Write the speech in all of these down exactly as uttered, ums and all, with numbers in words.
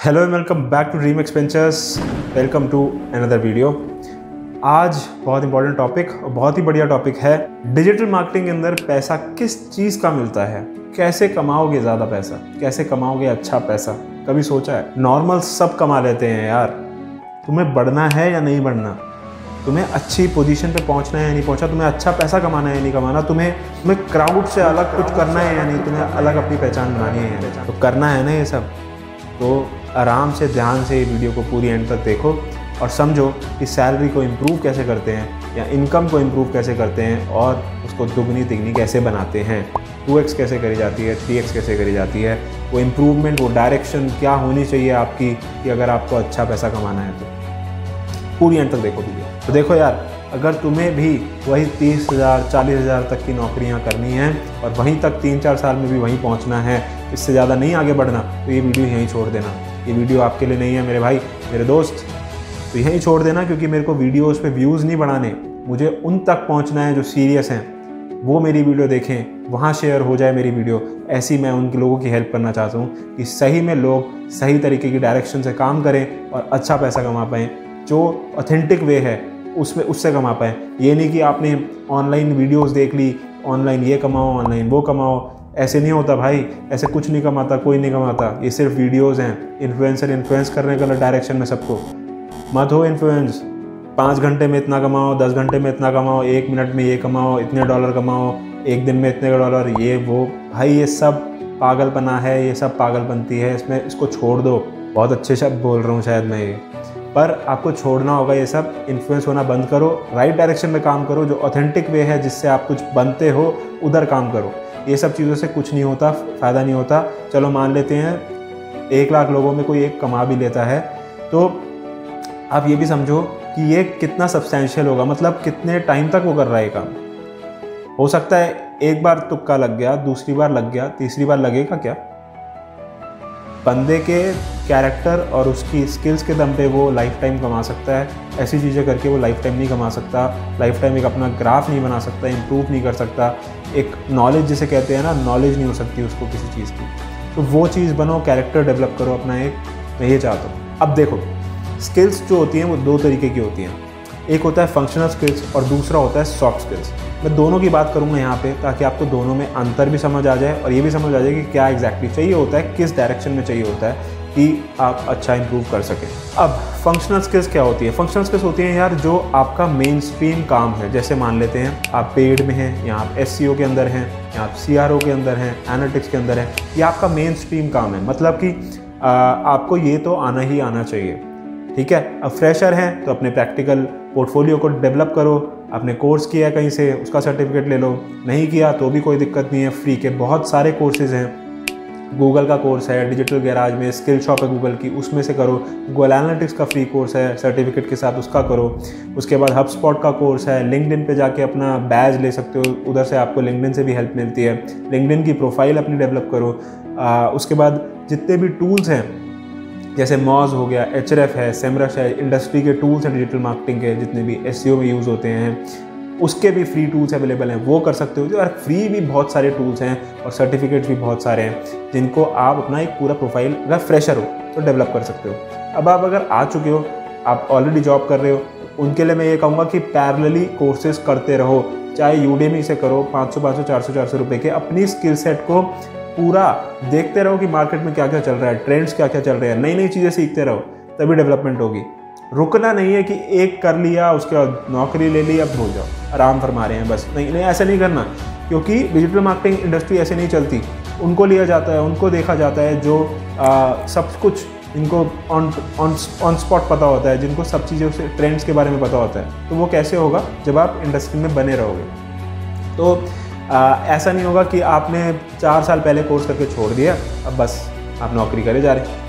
Hello and welcome back to dream एक्सपेंचर्स। Welcome to another video. आज बहुत important topic और बहुत ही बढ़िया टॉपिक है, डिजिटल मार्केटिंग के अंदर पैसा किस चीज़ का मिलता है, कैसे कमाओगे ज़्यादा पैसा, कैसे कमाओगे अच्छा पैसा। कभी सोचा है? नॉर्मल सब कमा लेते हैं यार, तुम्हें बढ़ना है या नहीं बढ़ना, तुम्हें अच्छी पोजीशन पे पहुंचना है या नहीं पहुंचना, तुम्हें अच्छा पैसा कमाना है या नहीं कमाना, तुम्हें तुम्हें क्राउड से अलग कुछ करना है या नहीं, तुम्हें अलग अपनी पहचान बनानी है या नहीं, तो करना है ना ये सब। तो आराम से ध्यान से ये वीडियो को पूरी एंड तक देखो और समझो कि सैलरी को इम्प्रूव कैसे करते हैं या इनकम को इम्प्रूव कैसे करते हैं और उसको दुगनी तिगनी कैसे बनाते हैं, टू एक्स कैसे करी जाती है, थ्री एक्स कैसे करी जाती है, वो इम्प्रूवमेंट, वो डायरेक्शन क्या होनी चाहिए आपकी कि अगर आपको अच्छा पैसा कमाना है तो पूरी एंड तक देखो वीडियो। तो देखो यार, अगर तुम्हें भी वही तीस हज़ार चालीस हज़ार तक की नौकरियां करनी हैं और वहीं तक तीन चार साल में भी वहीं पहुंचना है, इससे ज़्यादा नहीं आगे बढ़ना, तो ये वीडियो यहीं छोड़ देना। ये वीडियो आपके लिए नहीं है मेरे भाई, मेरे दोस्त, तो यहीं छोड़ देना, क्योंकि मेरे को वीडियोस पे व्यूज़ नहीं बढ़ाने, मुझे उन तक पहुंचना है जो सीरियस हैं, वो मेरी वीडियो देखें, वहाँ शेयर हो जाए मेरी वीडियो। ऐसी मैं उन लोगों की हेल्प करना चाहता हूँ कि सही में लोग सही तरीके की डायरेक्शन से काम करें और अच्छा पैसा कमा पाएँ, जो ऑथेंटिक वे है उसमें उससे कमा पाएँ। ये नहीं कि आपने ऑनलाइन वीडियोस देख ली, ऑनलाइन ये कमाओ, ऑनलाइन वो कमाओ, ऐसे नहीं होता भाई, ऐसे कुछ नहीं कमाता, कोई नहीं कमाता। ये सिर्फ वीडियोस हैं। इन्फ्लुएंसर इन्फ्लुएंस करने गलत डायरेक्शन में सबको, मत हो इन्फ्लुएंस। पाँच घंटे में इतना कमाओ, दस घंटे में इतना कमाओ, एक मिनट में ये कमाओ, इतने डॉलर कमाओ, एक दिन में इतने डॉलर, ये वो, भाई ये सब पागलपना है, ये सब पागलपंती है, इसमें इसको छोड़ दो। बहुत अच्छे शब्द बोल रहा हूँ शायद मैं ये, पर आपको छोड़ना होगा ये सब। इन्फ्लुएंस होना बंद करो, राइट डायरेक्शन में काम करो, जो ऑथेंटिक वे है जिससे आप कुछ बनते हो उधर काम करो। ये सब चीज़ों से कुछ नहीं होता, फ़ायदा नहीं होता। चलो मान लेते हैं एक लाख लोगों में कोई एक कमा भी लेता है, तो आप ये भी समझो कि ये कितना सब्सटेंशियल होगा, मतलब कितने टाइम तक वो कर रहा है काम। हो सकता है एक बार तुक्का लग गया, दूसरी बार लग गया, तीसरी बार लगेगा क्या? बंदे के कैरेक्टर और उसकी स्किल्स के दम पे वो लाइफ टाइम कमा सकता है। ऐसी चीज़ें करके वो लाइफ टाइम नहीं कमा सकता, लाइफ टाइम एक अपना ग्राफ नहीं बना सकता, इम्प्रूव नहीं कर सकता। एक नॉलेज जिसे कहते हैं ना, नॉलेज नहीं हो सकती उसको किसी चीज़ की, तो वो चीज़ बनो, कैरेक्टर डेवलप करो अपना एक, मैं ये चाहता हूँ। अब देखो, स्किल्स जो होती हैं वो दो तरीके की होती हैं, एक होता है फंक्शनल स्किल्स और दूसरा होता है सॉफ्ट स्किल्स। मैं दोनों की बात करूंगा यहाँ पे, ताकि आपको दोनों में अंतर भी समझ आ जाए और ये भी समझ आ जाए कि क्या एग्जैक्टली चाहिए होता है, किस डायरेक्शन में चाहिए होता है कि आप अच्छा इंप्रूव कर सकें। अब फंक्शनल स्किल्स क्या होती है? फंक्शनल स्किल्स होती हैं यार जो आपका मेन स्ट्रीम काम है। जैसे मान लेते हैं आप पेड में हैं, या आप एस सी ओ के अंदर हैं, या आप सी आर ओ के अंदर हैं, एनालिटिक्स के अंदर हैं, ये आपका मेन स्ट्रीम काम है। मतलब कि आ, आपको ये तो आना ही आना चाहिए, ठीक है। अब फ्रेशर हैं तो अपने प्रैक्टिकल पोर्टफोलियो को डेवलप करो, आपने कोर्स किया है कहीं से, उसका सर्टिफिकेट ले लो, नहीं किया तो भी कोई दिक्कत नहीं है, फ्री के बहुत सारे कोर्सेज़ हैं। गूगल का कोर्स है, डिजिटल गैराज में स्किल शॉप है गूगल की, उसमें से करो। गूगल एनालिटिक्स का फ्री कोर्स है सर्टिफिकेट के साथ, उसका करो। उसके बाद हबस्पॉट का कोर्स है, लिंक्डइन पे जाके अपना बैज ले सकते हो, उधर से आपको लिंक्डइन से भी हेल्प मिलती है। लिंक्डइन की प्रोफाइल अपनी डेवलप करो। आ, उसके बाद जितने भी टूल्स हैं, जैसे मॉज हो गया, एच आर एफ है, सेमरश है, इंडस्ट्री के टूल्स हैं डिजिटल मार्केटिंग के, जितने भी एस सी ओ में यूज़ होते हैं, उसके भी फ्री टूल्स अवेलेबल हैं, वो कर सकते हो। जो यार फ्री भी बहुत सारे टूल्स हैं और सर्टिफिकेट्स भी बहुत सारे हैं, जिनको आप अपना एक पूरा प्रोफाइल, अगर फ्रेशर हो तो डेवलप कर सकते हो। अब आप अगर आ चुके हो, आप ऑलरेडी जॉब कर रहे हो, उनके लिए मैं ये कहूँगा कि पैरेलली कोर्सेज करते रहो। चाहे यूडेमी से करो, पाँच सौ पाँच सौ चार सौ चार सौ रुपये के, अपनी स्किल सेट को पूरा देखते रहो कि मार्केट में क्या क्या चल रहा है, ट्रेंड्स क्या क्या चल रहे हैं, नई नई चीज़ें सीखते रहो, तभी डेवलपमेंट होगी। रुकना नहीं है कि एक कर लिया उसके बाद नौकरी ले ली, अब भूल जाओ, आराम फरमा रहे हैं बस, नहीं नहीं, ऐसा नहीं करना। क्योंकि डिजिटल मार्केटिंग इंडस्ट्री ऐसे नहीं चलती। उनको लिया जाता है, उनको देखा जाता है जो आ, सब कुछ इनको ऑन ऑन ऑन स्पॉट पता होता है, जिनको सब चीज़ों से ट्रेंड्स के बारे में पता होता है। तो वो कैसे होगा जब आप इंडस्ट्री में बने रहोगे। तो आ, ऐसा नहीं होगा कि आपने चार साल पहले कोर्स करके छोड़ दिया, अब बस आप नौकरी करे जा रहे।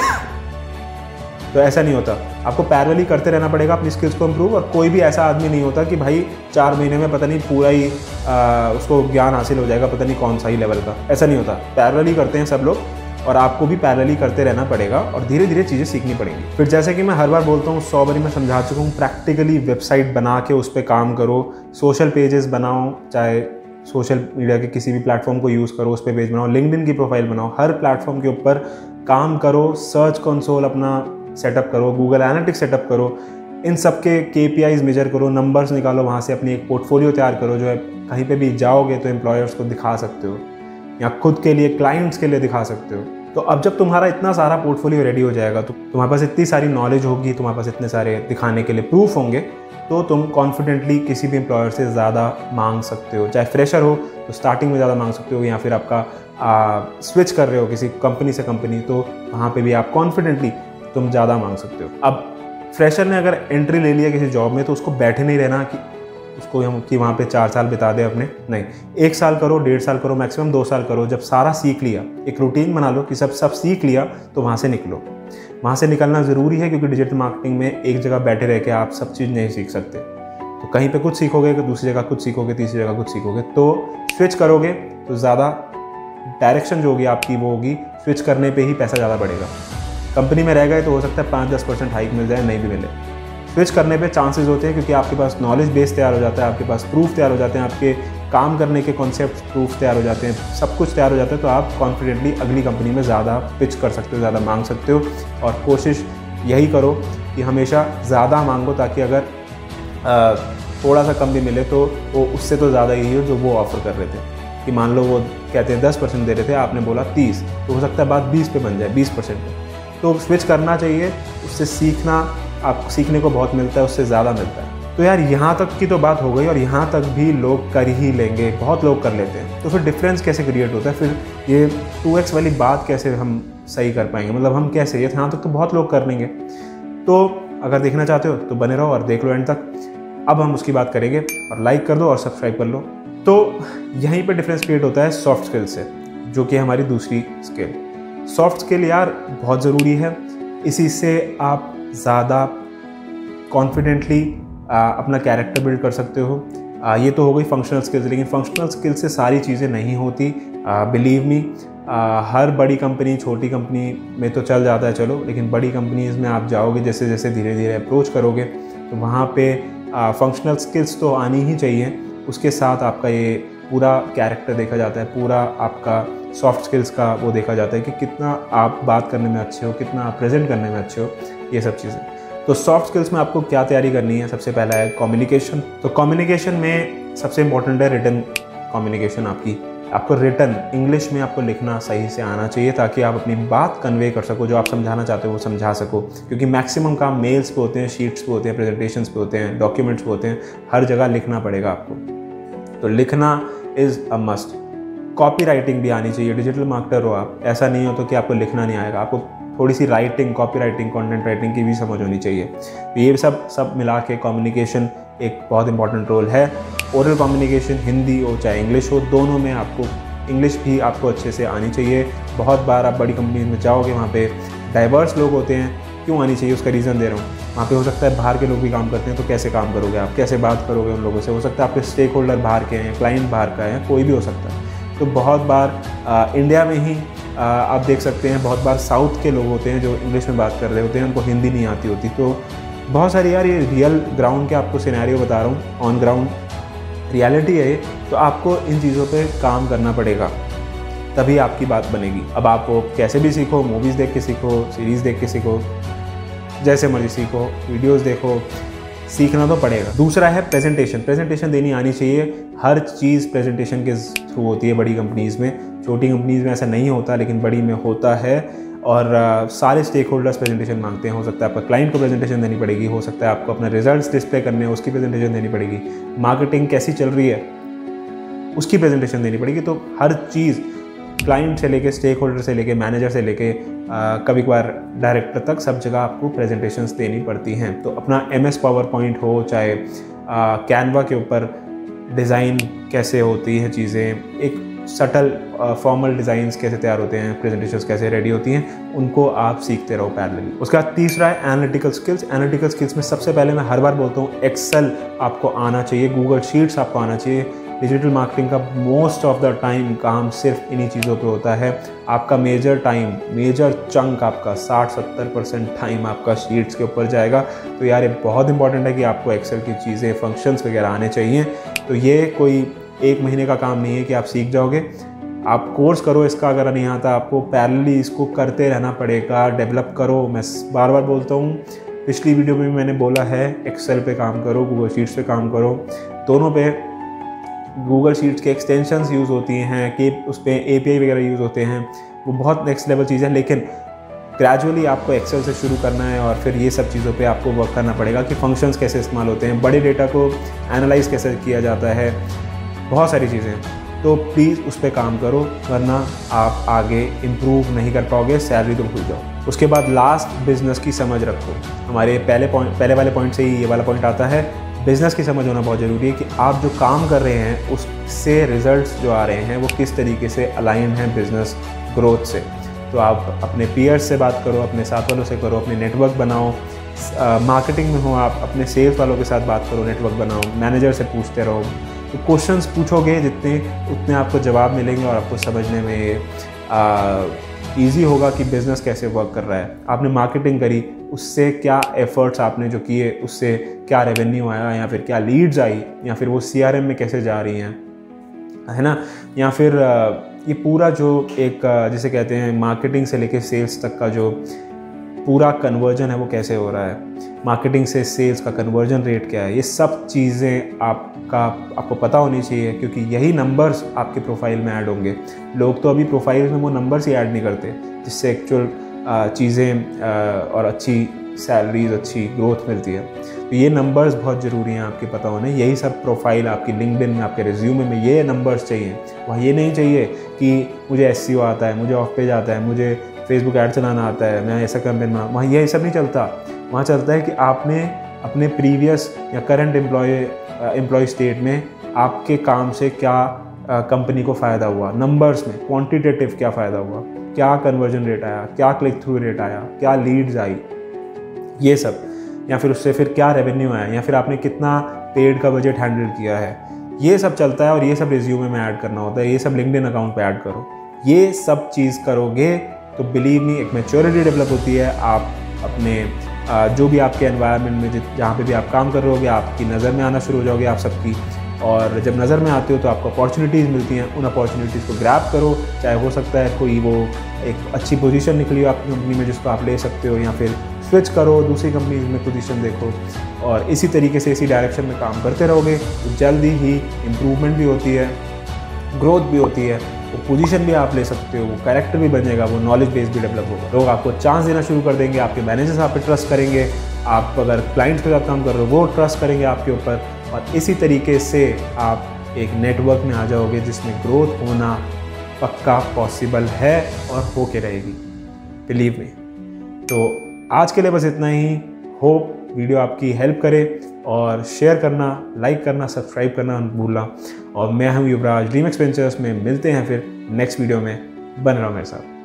तो ऐसा नहीं होता, आपको पैरेलली करते रहना पड़ेगा अपनी स्किल्स को इम्प्रूव। और कोई भी ऐसा आदमी नहीं होता कि भाई चार महीने में पता नहीं पूरा ही आ, उसको ज्ञान हासिल हो जाएगा, पता नहीं कौन सा ही लेवल का, ऐसा नहीं होता। पैरेलली करते हैं सब लोग, और आपको भी पैरेलली करते रहना पड़ेगा और धीरे धीरे चीज़ें सीखनी पड़ेंगी। फिर जैसे कि मैं हर बार बोलता हूँ, सौ बारी मैं समझा चुका हूँ, प्रैक्टिकली वेबसाइट बना के उस पर काम करो, सोशल पेजेस बनाओ, चाहे सोशल मीडिया के किसी भी प्लेटफॉर्म को यूज़ करो, उस पर पेज बनाओ, लिंक्डइन की प्रोफाइल बनाओ, हर प्लेटफॉर्म के ऊपर काम करो, सर्च कंसोल अपना सेटअप करो, गूगल एनालिटिक्स सेटअप करो, इन सब के केपीआईज मेजर करो, नंबर्स निकालो, वहाँ से अपनी एक पोर्टफोलियो तैयार करो जो है कहीं पे भी जाओगे तो एम्प्लॉयर्स को दिखा सकते हो या खुद के लिए क्लाइंट्स के लिए दिखा सकते हो। तो अब जब तुम्हारा इतना सारा पोर्टफोलियो रेडी हो जाएगा तो तुम्हारे पास इतनी सारी नॉलेज होगी, तुम्हारे पास इतने सारे दिखाने के लिए प्रूफ होंगे, तो तुम कॉन्फिडेंटली किसी भी एम्प्लॉयर से ज़्यादा मांग सकते हो। चाहे फ्रेशर हो तो स्टार्टिंग में ज़्यादा मांग सकते हो, या फिर आपका आ, स्विच कर रहे हो किसी कंपनी से कंपनी, तो वहाँ पे भी आप कॉन्फिडेंटली तुम ज़्यादा मांग सकते हो। अब फ्रेशर ने अगर एंट्री ले लिया किसी जॉब में तो उसको बैठे नहीं रहना कि उसको हम कि वहाँ पे चार साल बिता दे अपने, नहीं, एक साल करो, डेढ़ साल करो, मैक्सिमम दो साल करो। जब सारा सीख लिया, एक रूटीन बना लो कि सब सब सीख लिया, तो वहाँ से निकलो। वहाँ से निकलना ज़रूरी है क्योंकि डिजिटल मार्केटिंग में एक जगह बैठे रह के आप सब चीज़ नहीं सीख सकते। तो कहीं पे कुछ सीखोगे तो दूसरी जगह कुछ सीखोगे, तीसरी जगह कुछ सीखोगे, तो स्विच करोगे तो ज़्यादा डायरेक्शन जो होगी आपकी वो होगी, स्विच करने पर ही पैसा ज़्यादा बढ़ेगा। कंपनी में रह गए तो हो सकता है पाँच दस परसेंट हाइक मिल जाए, नहीं भी मिले। स्विच करने पे चांसेस होते हैं क्योंकि आपके पास नॉलेज बेस तैयार हो जाता है, आपके पास प्रूफ तैयार हो जाते हैं, आपके काम करने के कॉन्सेप्ट प्रूफ तैयार हो जाते हैं, सब कुछ तैयार हो जाता है। तो आप कॉन्फिडेंटली अगली कंपनी में ज़्यादा पिच कर सकते हो, ज़्यादा मांग सकते हो। और कोशिश यही करो कि हमेशा ज़्यादा मांगो, ताकि अगर आ, थोड़ा सा कम भी मिले तो वो उससे तो ज़्यादा ही हो जो वो ऑफ़र कर रहे थे। कि मान लो वो कहते हैं दस परसेंट दे रहे थे, आपने बोला तीस, तो हो सकता है बात बीस पे बन जाए, बीस परसेंट पे। तो स्विच करना चाहिए, उससे सीखना, आपको सीखने को बहुत मिलता है, उससे ज़्यादा मिलता है। तो यार यहाँ तक की तो बात हो गई, और यहाँ तक भी लोग कर ही लेंगे, बहुत लोग कर लेते हैं। तो फिर डिफरेंस कैसे क्रिएट होता है, फिर ये टू एक्स वाली बात कैसे हम सही कर पाएंगे, मतलब हम कैसे, ये यहाँ तक तो बहुत लोग कर लेंगे। तो अगर देखना चाहते हो तो बने रहो और देख लो एंड तक। अब हम उसकी बात करेंगे, और लाइक कर दो और सब्सक्राइब कर लो। तो यहीं पर डिफरेंस क्रिएट होता है सॉफ्ट स्किल से, जो कि हमारी दूसरी स्किल। सॉफ्ट स्किल यार बहुत ज़रूरी है, इसी से आप ज़्यादा कॉन्फिडेंटली अपना कैरेक्टर बिल्ड कर सकते हो। आ, ये तो हो गई फंक्शनल स्किल्स, लेकिन फंक्शनल स्किल्स से सारी चीज़ें नहीं होती। बिलीव मी, हर बड़ी कंपनी, छोटी कंपनी में तो चल जाता है चलो, लेकिन बड़ी कंपनीज़ में आप जाओगे, जैसे जैसे धीरे धीरे अप्रोच करोगे, तो वहाँ पे फंक्शनल स्किल्स तो आनी ही चाहिए। उसके साथ आपका ये पूरा कैरेक्टर देखा जाता है, पूरा आपका सॉफ्ट स्किल्स का वो देखा जाता है कि कितना आप बात करने में अच्छे हो, कितना आप प्रेजेंट करने में अच्छे हो, ये सब चीज़ें। तो सॉफ्ट स्किल्स में आपको क्या तैयारी करनी है, सबसे पहला है कम्युनिकेशन। तो कम्युनिकेशन में सबसे इंपॉर्टेंट है रिटन कम्युनिकेशन आपकी। आपको रिटन इंग्लिश में आपको लिखना सही से आना चाहिए, ताकि आप अपनी बात कन्वे कर सको, जो आप समझाना चाहते हो वो समझा सको। क्योंकि मैक्सिमम काम मेल्स पे होते हैं, शीट्स पे होते हैं, प्रेजेंटेशंस पे होते हैं, डॉक्यूमेंट्स पे होते हैं, हर जगह लिखना पड़ेगा आपको। तो लिखना is a must. Copy writing भी आनी चाहिए। डिजिटल मार्केटर हो आप, ऐसा नहीं हो तो कि आपको लिखना नहीं आएगा, आपको थोड़ी सी writing, copy writing, content writing की भी समझ होनी चाहिए। तो ये सब सब मिला के कम्युनिकेशन एक बहुत इंपॉर्टेंट रोल है। ओरल कम्युनिकेशन, हिंदी हो चाहे इंग्लिश हो, दोनों में आपको, इंग्लिश भी आपको अच्छे से आनी चाहिए। बहुत बार आप बड़ी कंपनी में जाओगे, वहाँ पे डाइवर्स लोग होते हैं। क्यों आनी चाहिए उसका रीज़न दे रहा हूँ। वहाँ पे हो सकता है बाहर के लोग भी काम करते हैं, तो कैसे काम करोगे आप, कैसे बात करोगे उन लोगों से। हो सकता है आपके स्टेक होल्डर बाहर के हैं, क्लाइंट बाहर का है, कोई भी हो सकता है। तो बहुत बार आ, इंडिया में ही आ, आप देख सकते हैं, बहुत बार साउथ के लोग होते हैं जो इंग्लिश में बात कर रहे होते हैं, उनको हिंदी नहीं आती होती। तो बहुत सारी यार, ये रियल ग्राउंड के आपको सिनेरियो बता रहा हूँ, ऑन ग्राउंड रियलिटी है ये। तो आपको इन चीज़ों पे काम करना पड़ेगा, तभी आपकी बात बनेगी। अब आप वो कैसे भी सीखो, मूवीज़ देख के सीखो, सीरीज़ देख के सीखो, जैसे मर्जी सीखो, वीडियोस देखो, सीखना तो पड़ेगा। दूसरा है प्रेजेंटेशन। प्रेजेंटेशन देनी आनी चाहिए। हर चीज़ प्रेजेंटेशन के थ्रू होती है बड़ी कंपनीज़ में। छोटी कंपनीज़ में ऐसा नहीं होता, लेकिन बड़ी में होता है। और आ, सारे स्टेक होल्डर्स प्रेजेंटेशन मांगते हैं। हो सकता है आपका क्लाइंट को प्रेजेंटेशन देनी पड़ेगी, हो सकता है आपको अपना रिजल्ट्स डिस्प्ले करने हैं, उसकी प्रेजेंटेशन देनी पड़ेगी, मार्केटिंग कैसी चल रही है उसकी प्रेजेंटेशन देनी पड़ेगी। तो हर चीज़, क्लाइंट से लेके, स्टेक होल्डर से लेके, मैनेजर से लेके, कभी कभार डायरेक्टर तक, सब जगह आपको प्रेजेंटेशंस देनी पड़ती हैं। तो अपना एम एस पावर पॉइंट हो, चाहे कैनवा के ऊपर डिज़ाइन कैसे होती है चीज़ें, एक सटल फॉर्मल डिज़ाइंस कैसे तैयार होते हैं, प्रेजेंटेशंस कैसे रेडी होती हैं, उनको आप सीखते रहो पैरेलली। उसका तीसरा है एनालिटिकल स्किल्स। एनालिटिकल स्किल्स में सबसे पहले मैं हर बार बोलता हूँ, एक्सेल आपको आना चाहिए, गूगल शीट्स आपको आना चाहिए। डिजिटल मार्केटिंग का मोस्ट ऑफ द टाइम काम सिर्फ इन्हीं चीज़ों पे होता है। आपका मेजर टाइम, मेजर चंक आपका साठ सत्तर परसेंट टाइम आपका शीट्स के ऊपर जाएगा। तो यार ये बहुत इंपॉर्टेंट है कि आपको एक्सेल की चीज़ें, फंक्शंस वगैरह आने चाहिए। तो ये कोई एक महीने का काम नहीं है कि आप सीख जाओगे। आप कोर्स करो इसका, अगर नहीं आता आपको पैरेलली इसको करते रहना पड़ेगा, डेवलप करो। मैं बार बार बोलता हूँ, पिछली वीडियो में भी मैंने बोला है, एक्सेल पे काम करो, गूगल शीट्स पे काम करो, दोनों पे। गूगल शीट्स के एक्सटेंशंस यूज़ होती हैं कि उस पर ए पी आई वगैरह यूज़ होते हैं, वो बहुत नेक्स्ट लेवल चीज़ है, लेकिन ग्रेजुअली आपको एक्सेल से शुरू करना है और फिर ये सब चीज़ों पे आपको वर्क करना पड़ेगा कि फंक्शंस कैसे इस्तेमाल होते हैं, बड़े डेटा को एनालाइज कैसे किया जाता है, बहुत सारी चीज़ें। तो प्लीज़ उस पर काम करो, वरना आप आगे इम्प्रूव नहीं कर पाओगे, सैलरी तो भूल जाओ। उसके बाद लास्ट, बिज़नेस की समझ रखो। हमारे पहले पॉइंट पहले वाले पॉइंट से ही ये वाला पॉइंट आता है, बिज़नेस की समझ होना बहुत ज़रूरी है कि आप जो काम कर रहे हैं उससे रिजल्ट्स जो आ रहे हैं वो किस तरीके से अलाइन हैं बिज़नेस ग्रोथ से। तो आप अपने पीयर्स से बात करो, अपने साथ वालों से करो, अपने नेटवर्क बनाओ, मार्केटिंग में हो आप अपने सेल्स वालों के साथ बात करो, नेटवर्क बनाओ, मैनेजर से पूछते रहो। तो क्वेश्चंस पूछोगे जितने, उतने आपको जवाब मिलेंगे और आपको समझने में ईजी होगा कि बिज़नेस कैसे वर्क कर रहा है। आपने मार्केटिंग करी, उससे क्या एफर्ट्स आपने जो किए, उससे क्या रेवेन्यू आया, या फिर क्या लीड्स आई, या फिर वो सी आर एम में कैसे जा रही हैं, है ना, या फिर ये पूरा जो एक जिसे कहते हैं मार्केटिंग से लेके सेल्स तक का जो पूरा कन्वर्जन है वो कैसे हो रहा है, मार्केटिंग से सेल्स का कन्वर्जन रेट क्या है, ये सब चीज़ें आपका आपको पता होनी चाहिए, क्योंकि यही नंबर्स आपके प्रोफाइल में ऐड होंगे। लोग तो अभी प्रोफाइल में वो नंबर्स ही ऐड नहीं करते जिससे एक्चुअल चीज़ें और अच्छी सैलरीज, अच्छी ग्रोथ मिलती है। तो ये नंबर्स बहुत ज़रूरी हैं आपके पता होने। यही सब प्रोफाइल आपकी लिंक्डइन में, आपके रिज्यूमे में ये नंबर्स चाहिए। वहाँ ये नहीं चाहिए कि मुझे एस सी ओ आता है, मुझे ऑफ पेज आता है, मुझे फेसबुक ऐड चलाना आता है, मैं ऐसा कैंपेन बना। वहाँ ये सब नहीं चलता। वहाँ चलता है कि आपने अपने प्रीवियस या करंट एम्प्लॉय एम्प्लॉय स्टेट में आपके काम से क्या कंपनी को फ़ायदा हुआ, नंबर्स में क्वान्टिटेटिव क्या फ़ायदा हुआ, क्या कन्वर्जन रेट आया, क्या क्लिक थ्रू रेट आया, क्या लीड्स आई, ये सब, या फिर उससे फिर क्या रेवेन्यू आया, या फिर आपने कितना पेड का बजट हैंडल किया है, ये सब चलता है। और ये सब रिज्यूमे में ऐड करना होता है, ये सब लिंक्डइन अकाउंट पे ऐड करो। ये सब चीज़ करोगे तो बिलीव मी एक मैच्योरिटी डेवलप होती है। आप अपने जो भी आपके एनवायरनमेंट में जहाँ पे भी आप काम कर रहे होगे, आपकी नज़र में आना शुरू हो जाओगे आप सबकी, और जब नज़र में आते हो तो आपको अपॉर्चुनिटीज़ मिलती हैं। उन अपॉर्चुनिटीज़ को ग्रैब करो, चाहे हो सकता है कोई वो एक अच्छी पोजीशन निकली हो आपकी कंपनी में जिसको आप ले सकते हो, या फिर स्विच करो, दूसरी कंपनी में पोजीशन देखो, और इसी तरीके से इसी डायरेक्शन में काम करते रहोगे तो जल्दी ही इम्प्रूवमेंट भी होती है, ग्रोथ भी होती है, वो पोजीशन भी आप ले सकते हो, वो कैरेक्टर भी बनेगा, वो नॉलेज बेस भी डेवलप होगा, लोग आपको चांस देना शुरू कर देंगे, आपके मैनेजर्स आप पे ट्रस्ट करेंगे, आप अगर क्लाइंट्स के साथ काम कर रहे हो वो ट्रस्ट करेंगे आपके ऊपर, और इसी तरीके से आप एक नेटवर्क में आ जाओगे जिसमें ग्रोथ होना पक्का पॉसिबल है और हो के रहेगी, बिलीव मी। तो आज के लिए बस इतना ही। होप वीडियो आपकी हेल्प करे, और शेयर करना, लाइक करना, सब्सक्राइब करना मत भूलना। और मैं हूँ युवराज, ड्रीम एक्सपेंचर्स में मिलते हैं फिर नेक्स्ट वीडियो में। बन रहा मेरे साथ।